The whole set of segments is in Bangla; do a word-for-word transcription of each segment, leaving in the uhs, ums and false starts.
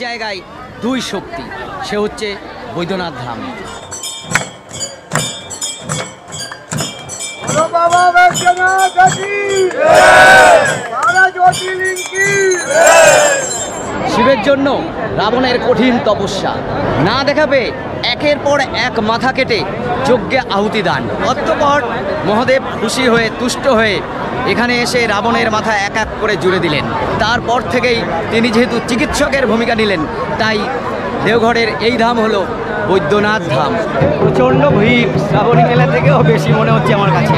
জায়গায় দুই শক্তি, সে হচ্ছে বৈদ্যনাথ ধাম। শিবের জন্য রাবণের কঠিন তপস্যা না দেখাবে একের পর এক মাথা কেটে যজ্ঞে আহুতি দান। অতঃপর মহাদেব খুশি হয়ে তুষ্ট হয়ে এখানে এসে রাবণের মাথা এক এক করে জুড়ে দিলেন। তারপর থেকেই তিনি যেহেতু চিকিৎসকের ভূমিকা নিলেন, তাই দেওঘরের এই ধাম হলো বৈদ্যনাথ ধাম। প্রচণ্ড ভিড়, শ্রাবণী মেলা থেকেও বেশি মনে হচ্ছে আমার কাছে।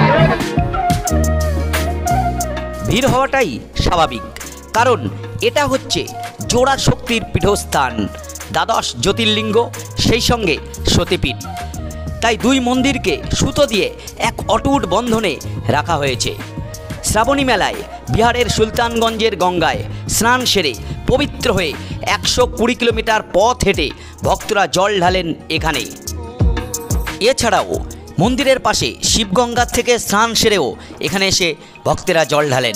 ভিড় হওয়াটাই স্বাভাবিক, কারণ এটা হচ্ছে জোড়া শক্তির পীঠস্থান, দ্বাদশ জ্যোতির্লিঙ্গ, সেই সঙ্গে সতীপীঠ। তাই দুই মন্দিরকে সুতো দিয়ে এক অটুট বন্ধনে রাখা হয়েছে। শ্রাবণী মেলায় বিহারের সুলতানগঞ্জের গঙ্গায় স্নান সেরে পবিত্র হয়ে একশো কুড়ি কিলোমিটার পথ হেঁটে ভক্তরা জল ঢালেন এখানে। এছাড়াও মন্দিরের পাশে শিবগঙ্গার থেকে স্নান সেরেও এখানে এসে ভক্তেরা জল ঢালেন।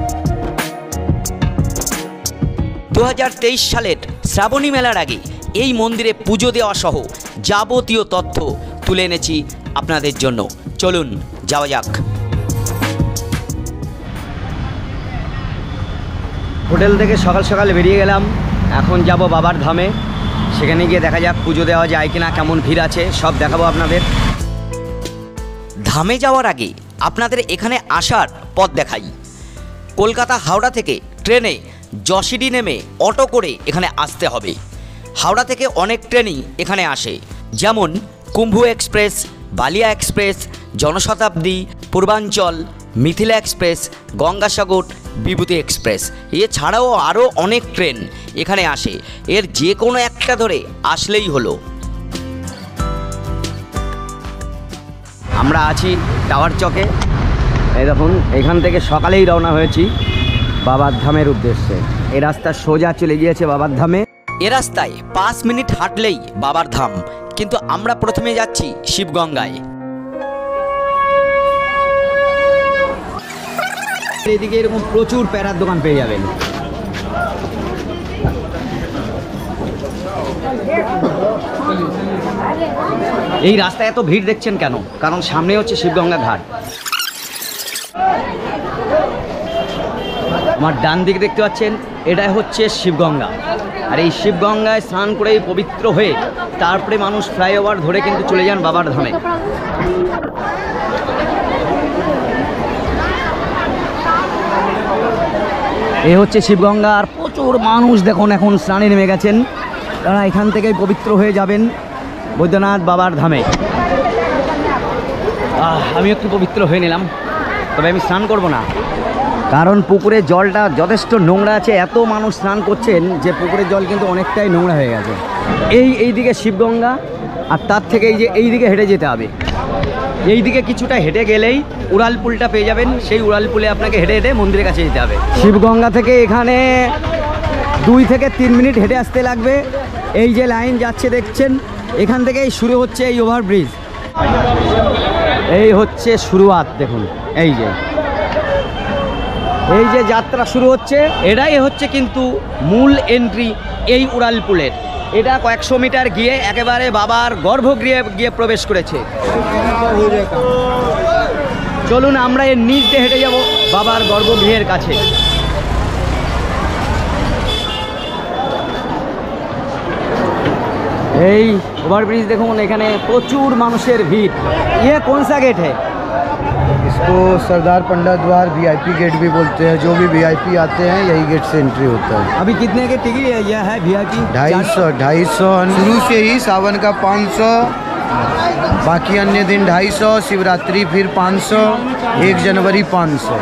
দু হাজার তেইশ সালের শ্রাবণী মেলার আগে এই মন্দিরে পুজো দেওয়া সহ যাবতীয় তথ্য তুলে এনেছি আপনাদের জন্য। চলুন যাওয়া যাক। হোটেল থেকে সকাল সকাল বেরিয়ে গেলাম, এখন যাব বাবার ধামে। সেখানে গিয়ে দেখা যাক পুজো দেওয়া যায় কিনা, কেমন ভিড় আছে সব দেখাবো আপনাদের। ধামে যাওয়ার আগে আপনাদের এখানে আসার পথ দেখাই। কলকাতা হাওড়া থেকে ট্রেনে যশিডি নেমে অটো করে এখানে আসতে হবে। হাওড়া থেকে অনেক ট্রেনই এখানে আসে, যেমন Kumbh express, Ballia express, Janshatabdi, Purvanchal, Mithila express, Gangasagar, Vibhuti express. এছাড়াও আরও অনেক ট্রেন এখানে আসে, এর যে কোনো একটা ধরে আসলেই হলো। আমরা আছি টাওয়ার চকে। এই দেখুন, এখান থেকে সকালেই রওনা হয়েছি বাবার ধামের উদ্দেশ্যে। এই রাস্তা সোজা চলে গিয়েছে বাবার ধামে। এ রাস্তায় পাঁচ মিনিট হাঁটলেই বাবার ধাম, কিন্তু আমরা প্রথমে যাচ্ছি শিবগঙ্গায়। এদিকে এরকম প্রচুর প্যারার দোকান পেয়ে যাবেন। এই রাস্তায় এত ভিড় দেখছেন কেন? কারণ সামনে হচ্ছে শিবগঙ্গা ঘাট। আমার ডান দিকে দেখতে পাচ্ছেন, এটাই হচ্ছে শিবগঙ্গা। আর এই শিবগঙ্গায় স্নান করে পবিত্র হয়ে তারপরে মানুষ ফ্লাইওভার ধরে কিন্তু চলে যান বাবার ধামে। এই হচ্ছে শিবগঙ্গা, আর প্রচুর মানুষ দেখুন এখন স্নানে নেমে গেছেন। তারা এখান থেকেই পবিত্র হয়ে যাবেন বৈদ্যনাথ বাবার ধামে। আমি একটু পবিত্র হয়ে নিলাম, তবে আমি স্নান করব না, কারণ পুকুরের জলটা যথেষ্ট নোংরা আছে। এত মানুষ স্নান করছেন যে পুকুরের জল কিন্তু অনেকটাই নোংরা হয়ে গেছে। এই এই দিকে শিবগঙ্গা, আর তার থেকে এই যে এই দিকে হেঁটে যেতে হবে। এই দিকে কিছুটা হেঁটে গেলেই উড়ালপুলটা পেয়ে যাবেন। সেই উড়ালপুলে আপনাকে হেঁটে হেঁটে মন্দিরের কাছে যেতে হবে। শিবগঙ্গা থেকে এখানে দুই থেকে তিন মিনিট হেঁটে আসতে লাগবে। এই যে লাইন যাচ্ছে দেখছেন, এখান থেকেই শুরু হচ্ছে এই ওভারব্রিজ। এই হচ্ছে শুরুয়াত, দেখুন এই যে এই যে যাত্রা শুরু হচ্ছে, এটাই হচ্ছে কিন্তু মূল এন্ট্রি এই উড়ালপুলের। এটা কয়েকশো মিটার গিয়ে একেবারে বাবার গর্ভগৃহে গিয়ে প্রবেশ করেছে। চলুন আমরা এর নিচ দিয়ে হেঁটে যাব বাবার গর্ভগৃহের কাছে। এই ওভারব্রিজ দেখুন, এখানে প্রচুর মানুষের ভিড়। ये कौन सा गेट है? इसको सरदार पंडा द्वार वीआईपी गेट भी बोलते हैं। जो भी वीआईपी आते हैं यही गेट से एंट्री होता है। अभी कितने के टिकट है? यह है वीआईपी ढाई सौ ढाई सौ शुरू से ही। सावन का पाँच सौ, बाकी अन्य दिन ढाई सौ, शिवरात्रि फिर पाँच सौ, एक जनवरी पाँच सौ।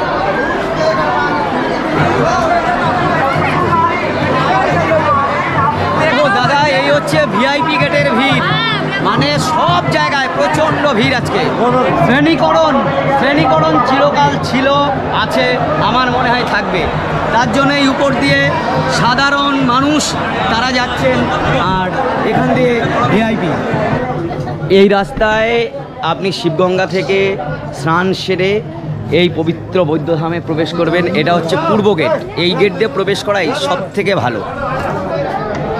দেখো দাদা, এই হচ্ছে ভিআইপি গেটের ভিড়। মানে সব জায়গায় প্রচণ্ড ভিড় আজকে। শ্রেণীকরণ শ্রেণীকরণ চিরকাল ছিল, আছে, আমার মনে হয় থাকবে। তার জন্যই উপর দিয়ে সাধারণ মানুষ তারা যাচ্ছেন, আর এখান দিয়ে ভিআইপি। এই রাস্তায় আপনি শিবগঙ্গা থেকে স্নান সেরে এই পবিত্র বৌদ্ধধামে প্রবেশ করবেন। এটা হচ্ছে পূর্ব গেট। এই গেট দিয়ে প্রবেশ করাই সব থেকে ভালো।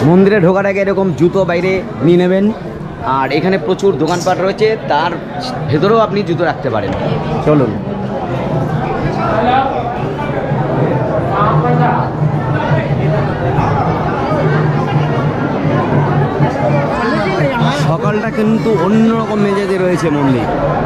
মন্দিরে ঢোকার আগে এরকম জুতো বাইরে নিয়ে নেবেন। আর এখানে প্রচুর দোকানপাট রয়েছে, তার ভেতরেও আপনি জুতো রাখতে পারেন। চলুন। সকালটা কিন্তু অন্যরকম মেজাজে রয়েছে মন্দির।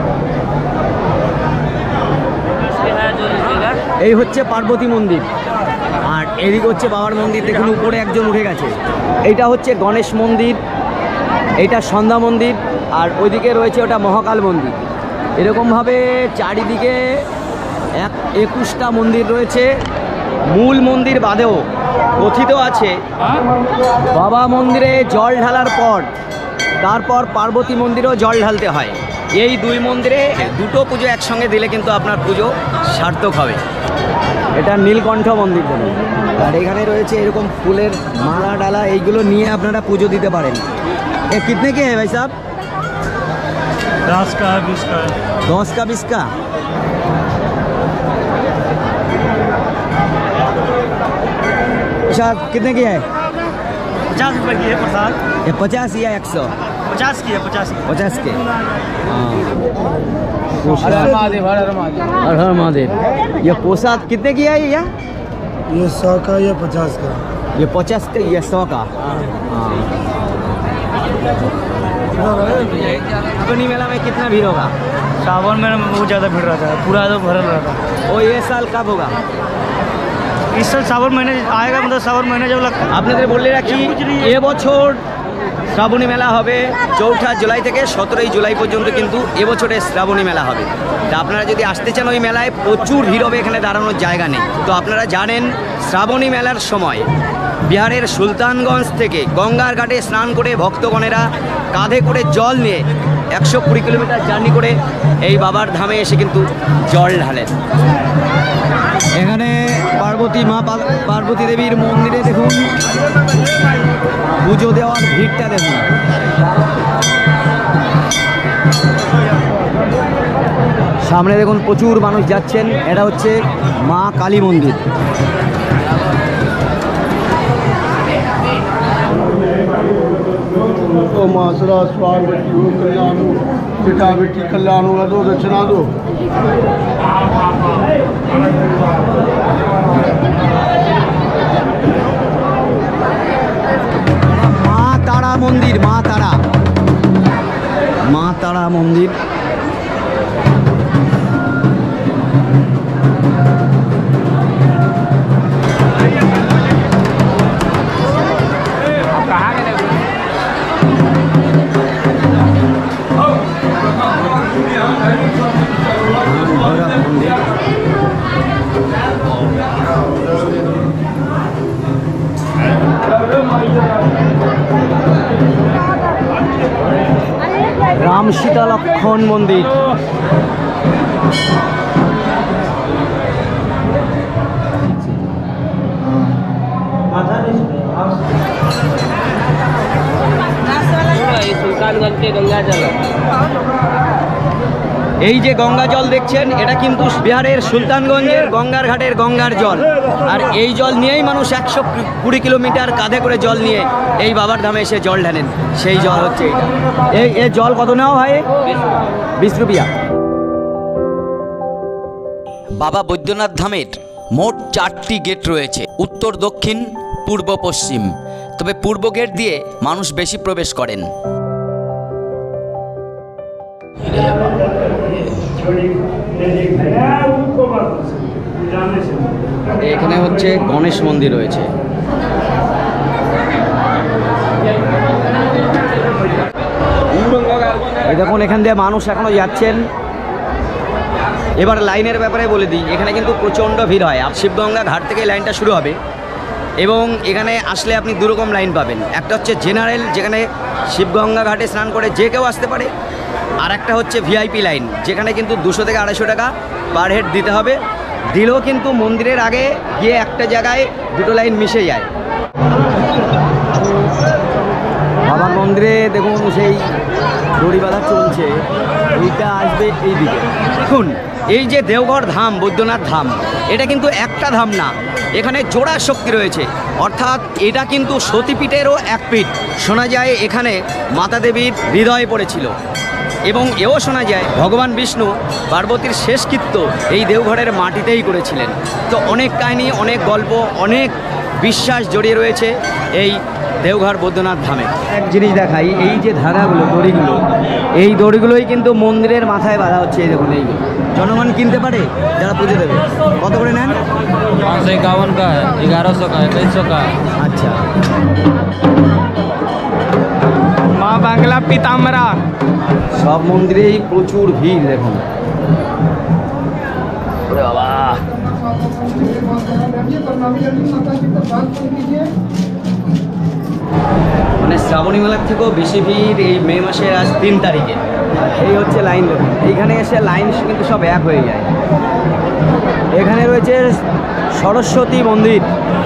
এই হচ্ছে পার্বতী মন্দির, আর এদিকে হচ্ছে বাবার মন্দির। দেখুন উপরে একজন উঠে গেছে। এইটা হচ্ছে গণেশ মন্দির, এইটা সন্ধ্যা মন্দির, আর ওইদিকে রয়েছে ওটা মহাকাল মন্দির। এরকমভাবে চারিদিকে এক একুশটা মন্দির রয়েছে। মূল মন্দির বাদেও কথিত আছে বাবা মন্দিরে জল ঢালার পর তারপর পার্বতী মন্দিরেও জল ঢালতে হয়। এই দুই মন্দিরে দুটো পুজো একসঙ্গে দিলে কিন্তু আপনার পুজো সার্থক হবে। এটা নীলকণ্ঠ মন্দির দেখুন। আর এখানে রয়েছে এরকম ফুলের মালা ডালা, এইগুলো নিয়ে আপনারা পুজো দিতে পারেন। এ কিতনে কে হ্যাঁ ভাই সাহেব? दस का बीस का दस का बीस का। साहब कितने की है? पचास रुपए की है प्रसाद। ये पचास या एक सौ? पचास की है पचास की। पचास के। हर हर महादेव, हर हर महादेव, हर हर महादेव। ये प्रसाद कितने की है ये? ये सौ का या पचास का? ये पचास का, ये सौ का। हाँ। अपनी मेला में कितना भीड़ होगा? सावन में बहुत ज़्यादा भीड़ रहता है, पूरा तो भरल रहता है। और ये साल कब होगा? इस साल सावन महीने आएगा, मतलब सावन महीने जब लगता है। আপনাদের বলে রাখি এবছর শ্রাবণী মেলা হবে চৌঠা জুলাই থেকে সতেরোই জুলাই পর্যন্ত, কিন্তু এবছরে শ্রাবণী মেলা হবে। তা আপনারা যদি আসতে চান ওই মেলায় প্রচুর ভিড় হবে, এখানে দাঁড়ানোর জায়গা নেই। তো আপনারা জানেন শ্রাবণী মেলার সময় বিহারের সুলতানগঞ্জ থেকে গঙ্গার ঘাটে স্নান করে ভক্তগণেরা কাঁধে করে জল নিয়ে একশো কুড়ি কিলোমিটার জার্নি করে এই বাবার ধামে এসে কিন্তু জল ঢালেন। এখানে পার্বতী মা পার্বতী দেবীর মন্দিরে দেখুন পুজো দেওয়ার ভিড়টা দেখুন। সামনে দেখুন প্রচুর মানুষ যাচ্ছেন। এটা হচ্ছে মা কালী মন্দির। तो मासरा स्वाग बेटी हो कल्याण हो, बेटा बेटी कल्याण होगा, दो दक्षिणा दो। মা তারা মন্দির, মা তারা, মা তারা মন্দির। রাম সীতা লক্ষণ মন্দির। এই যে গঙ্গা জল দেখছেন এটা কিন্তু বিহারের সুলতানগঞ্জের গঙ্গার ঘাটের গঙ্গার জল। আর এই জল নিয়েই মানুষ একশো কুড়ি কিলোমিটার কাঁধে করে জল নিয়ে এই বাবার ধামে এসে জল ঢালেন। সেই জল হচ্ছে এটা। এই এই জল কত নেওয়া হয়? বিশ রুপিয়া। বাবা বৈদ্যনাথ ধামের মোট চারটি গেট রয়েছে, উত্তর, দক্ষিণ, পূর্ব, পশ্চিম। তবে পূর্ব গেট দিয়ে মানুষ বেশি প্রবেশ করেন। এখানে হচ্ছে গণেশ মন্দির রয়েছে। এই দেখুন এখান দিয়ে মানুষ এখনো যাচ্ছেন। এবার লাইনের ব্যাপারে বলে দিই, এখানে কিন্তু প্রচণ্ড ভিড় হয়। আর শিবগঙ্গা ঘাট থেকে লাইনটা শুরু হবে এবং এখানে আসলে আপনি দুরকম লাইন পাবেন। একটা হচ্ছে জেনারেল, যেখানে শিবগঙ্গা ঘাটে স্নান করে যে কেউ আসতে পারে। আর একটা হচ্ছে ভিআইপি লাইন, যেখানে কিন্তু দুশো থেকে আড়াইশো টাকা পার হেড দিতে হবে। দিলেও কিন্তু মন্দিরের আগে গিয়ে একটা জায়গায় দুটো লাইন মিশে যায়। বাবার মন্দিরে দেখুন সেই দড়ি বাঁধা চলছে, এইটা আসবে এই দিকে। দেখুন এই যে দেওঘর ধাম, বৈদ্যনাথ ধাম, এটা কিন্তু একটা ধাম না, এখানে জোড়া শক্তি রয়েছে, অর্থাৎ এটা কিন্তু সতীপীঠেরও এক পিঠ। শোনা যায় এখানে মাতা দেবীর হৃদয় পড়েছিল এবং এও শোনা যায় ভগবান বিষ্ণু পার্বতীর শেষকৃত্য এই দেওঘরের মাটিতেই করেছিলেন। তো অনেক কাহিনী, অনেক গল্প, অনেক বিশ্বাস জড়িয়ে রয়েছে এই দেওঘর বৈদ্যনাথ ধামে। এক জিনিস দেখাই, এই যে ধারাগুলো, দড়িগুলো, এই দড়িগুলোই কিন্তু মন্দিরের মাথায় বাঁধা হচ্ছে। এই দেখুন, এইগুলো জনগণ কিনতে পারে যারা পুজো দেবে। কত করে নেন? पाँच सौ इक्यावन का है, ग्यारह सौ का है, तेईस सौ का है। আচ্ছা, माँ बांग्ला पीताम्बरा। সব মন্দিরেই প্রচুর ভিড় দেখুন। ওরে বাবা, মানে শ্রাবণী মেলার থেকেও বেশি ভিড় এই মে মাসের আজ তিন তারিখে। এই হচ্ছে লাইন দেখুন, এইখানে এসে লাইন কিন্তু সব এক হয়ে যায়। এখানে রয়েছে সরস্বতী মন্দির।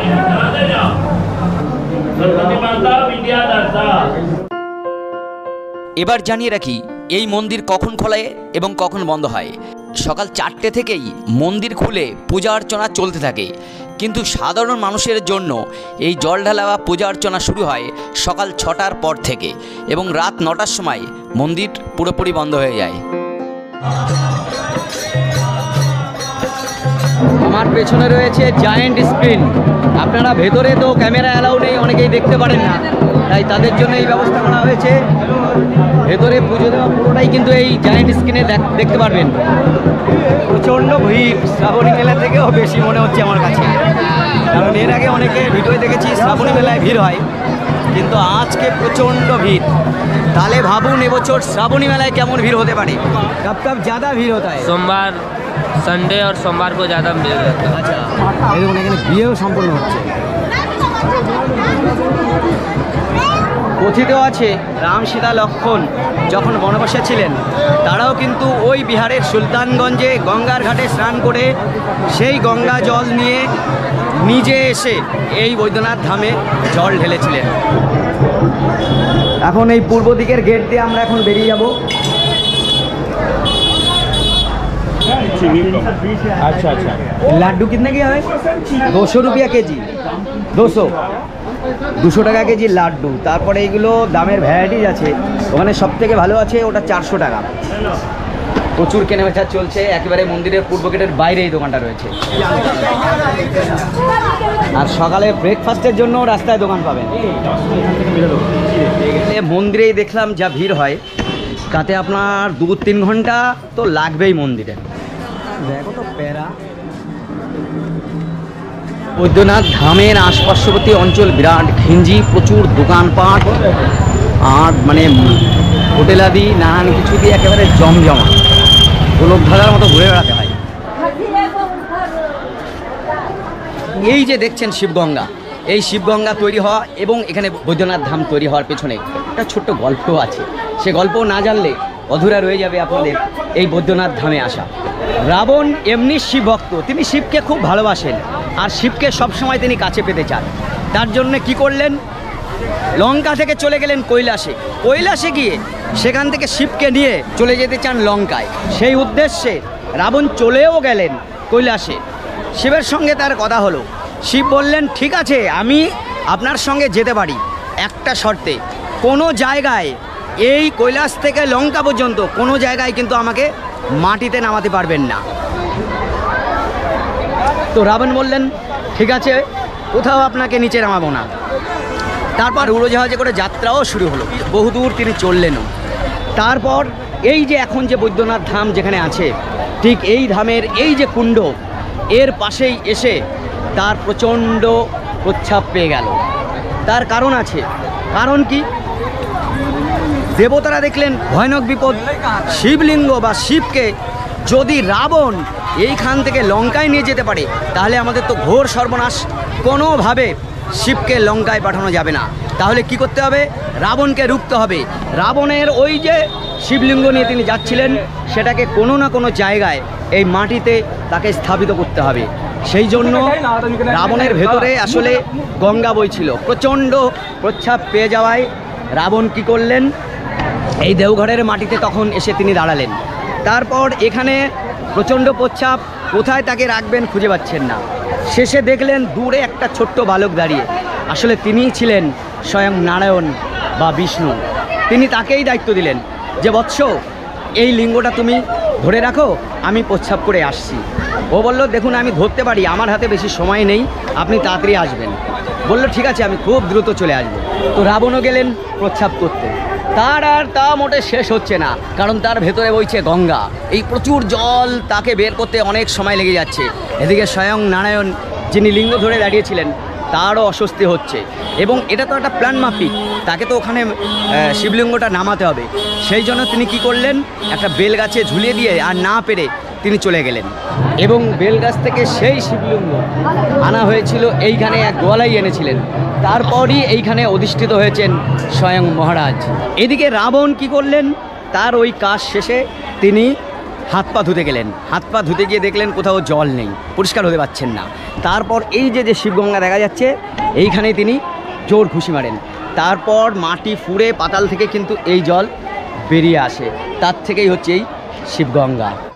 এবার জানিয়ে রাখি এই মন্দির কখন খোলে এবং কখন বন্ধ হয়। সকাল চারটে থেকেই মন্দির খুলে পূজা অর্চনা চলতে থাকে, কিন্তু সাধারণ মানুষের জন্য এই জল ঢালা বা পূজা অর্চনা শুরু হয় সকাল ছটার পর থেকে এবং রাত নটার সময় মন্দির পুরোপুরি বন্ধ হয়ে যায়। আমার পেছনে রয়েছে জায়েন্ট স্ক্রিন। আপনারা ভেতরে তো ক্যামেরা অ্যালাউ নেই, অনেকেই দেখতে পারেন না, তাই তাদের জন্য এই ব্যবস্থা করা হয়েছে। ভেতরে পুজো দেওয়া পুরোটাই কিন্তু এই জায়েন্ট স্ক্রিনে দেখতে পারবেন। প্রচণ্ড ভিড়, শ্রাবণী মেলা থেকেও বেশি মনে হচ্ছে আমার কাছে, কারণ এর আগে অনেকে ভিডিও দেখেছি শ্রাবণী মেলায় ভিড় হয়, কিন্তু আজকে প্রচণ্ড ভিড়। তাহলে ভাবুন এবছর শ্রাবণী মেলায় কেমন ভিড় হতে পারে। কব কব ज़्यादा ভিড় হতা है? सोमवार, संडे और सोमवार को ज़्यादा भीड़ रहता है। আচ্ছা, এই দেখুন এখানে বিয়েও সম্পন্ন হচ্ছে। কথিত আছে রাম, সীতা, লক্ষ্মণ যখন বনবাসে ছিলেন তারাও কিন্তু ওই বিহারের সুলতানগঞ্জে গঙ্গার ঘাটে স্নান করে সেই গঙ্গা জল নিয়ে নিজে এসে এই বৈদ্যনাথ ধামে জল ঢেলেছিলেন। এখন এই পূর্ব দিকের গেট দিয়ে আমরা এখন বেরিয়ে যাব। अच्छा अच्छा লাড্ডু কিতনে কি হয়? দুশো রুপিয়া কেজি, দুশো দুশো টাকা কেজি লাড্ডু। তারপরে এইগুলো দামের ভ্যারাইটিস আছে, ওখানে সব থেকে ভালো আছে ওটা চারশো টাকা। প্রচুর কেনাবেচা চলছে, একেবারে মন্দিরের পূর্ব গেটের বাইরে এই দোকানটা রয়েছে। আর সকালে ব্রেকফাস্টের জন্য রাস্তায় দোকান পাবেন। মন্দিরেই দেখলাম যা ভিড় হয়, তাতে আপনার দু তিন ঘন্টা তো লাগবেই মন্দিরে। দেখো তো প্যারা। বৈদ্যনাথ ধামের আশপার্শ্ববর্তী অঞ্চল বিরাট ঘিঞ্জি, প্রচুর দোকানপাট আর মানে হোটেল আদি নানান কিছু দিয়ে একেবারে জমজমা, গোলকধাঁধার মতো ঘুরে বেড়াতে হয়। এই যে দেখছেন শিবগঙ্গা, এই শিবগঙ্গা তৈরি হওয়া এবং এখানে বৈদ্যনাথ ধাম তৈরি হওয়ার পেছনে একটা ছোট্ট গল্প আছে। সে গল্প না জানলে অধুরা রয়ে যাবে আপনাদের এই বৈদ্যনাথ ধামে আসা। রাবণ এমনি শিব ভক্ত, তিনি শিবকে খুব ভালোবাসেন আর শিবকে সবসময় তিনি কাছে পেতে চান। তার জন্য কি করলেন, লঙ্কা থেকে চলে গেলেন কৈলাসে। কৈলাসে গিয়ে সেখান থেকে শিবকে নিয়ে চলে যেতে চান লঙ্কায়। সেই উদ্দেশ্যে রাবণ চলেও গেলেন কৈলাসে। শিবের সঙ্গে তার কথা হলো। শিব বললেন ঠিক আছে, আমি আপনার সঙ্গে যেতে পারি, একটা শর্তে, কোনো জায়গায় এই কৈলাস থেকে লঙ্কা পর্যন্ত কোনো জায়গায় কিন্তু আমাকে মাটিতে নামাতে পারবেন না। তো রাবণ বললেন ঠিক আছে, কোথাও আপনাকে নিচে নামাবো না। তারপর উড়োজাহাজে করে যাত্রাও শুরু হলো, বহুদূর তিনি চললেনও। তারপর এই যে এখন যে বৈদ্যনাথ ধাম যেখানে আছে, ঠিক এই ধামের এই যে কুণ্ড, এর পাশেই এসে তার প্রচণ্ড প্রচ্ছাপ পেয়ে গেল। তার কারণ আছে। কারণ কি? দেবতারা দেখলেন ভয়ানক বিপদ, শিবলিঙ্গ বা শিবকে যদি রাবণ এইখান থেকে লঙ্কায় নিয়ে যেতে পারে তাহলে আমাদের তো ঘোর সর্বনাশ। কোনোভাবে শিবকে লঙ্কায় পাঠানো যাবে না। তাহলে কি করতে হবে? রাবণকে রুখতে হবে। রাবণের ওই যে শিবলিঙ্গ নিয়ে তিনি যাচ্ছিলেন, সেটাকে কোনো না কোনো জায়গায় এই মাটিতে তাকে স্থাপিত করতে হবে। সেই জন্য রাবণের ভেতরে আসলে গঙ্গা বইছিল। প্রচণ্ড প্রচ্ছাপ পেয়ে যাওয়ায় রাবণ কি করলেন, এই দেওঘরের মাটিতে তখন এসে তিনি দাঁড়ালেন। তারপর এখানে প্রচণ্ড প্রচ্ছাপ, কোথায় তাকে রাখবেন খুঁজে পাচ্ছেন না। শেষে দেখলেন দূরে একটা ছোট্ট বালক দাঁড়িয়ে, আসলে তিনিই ছিলেন স্বয়ং নারায়ণ বা বিষ্ণু। তিনি তাকেই দায়িত্ব দিলেন যে বৎস, এই লিঙ্গটা তুমি ধরে রাখো, আমি প্রস্রাব করে আসছি। ও বলল, দেখুন আমি ধরতে পারি, আমার হাতে বেশি সময় নেই, আপনি তাড়াতাড়ি আসবেন। বলল, ঠিক আছে, আমি খুব দ্রুত চলে আসবো। তো রাবণও গেলেন প্রস্রাব করতে। তার আর তা মোটে শেষ হচ্ছে না, কারণ তার ভেতরে বইছে গঙ্গা। এই প্রচুর জল তাকে বের করতে অনেক সময় লেগে যাচ্ছে। এদিকে স্বয়ং নারায়ণ, যিনি লিঙ্গ ধরে দাঁড়িয়েছিলেন, তারও অস্বস্তি হচ্ছে। এবং এটা তো একটা প্ল্যান মাফিক, তাকে তো ওখানে শিবলিঙ্গটা নামাতে হবে। সেই জন্য তিনি কি করলেন, একটা বেল গাছে ঝুলিয়ে দিয়ে আর না পেরে তিনি চলে গেলেন। এবং বেলগাছ থেকে সেই শিবলিঙ্গ আনা হয়েছিল, এইখানে এক গোয়ালাই এনেছিলেন। তারপরই এইখানে অধিষ্ঠিত হয়েছেন স্বয়ং মহারাজ। এদিকে রাবণ কি করলেন, তার ওই কাজ শেষে তিনি হাত পা ধুতে গেলেন। হাত পা ধুতে গিয়ে দেখলেন কোথাও জল নেই, পরিষ্কার হতে পারছেন না। তারপর এই যে যে শিবগঙ্গা দেখা যাচ্ছে, এইখানেই তিনি জোর ঘুষি মারেন। তারপর মাটি ফুঁড়ে পাতাল থেকে কিন্তু এই জল বেরিয়ে আসে, তার থেকেই হচ্ছে এই শিবগঙ্গা।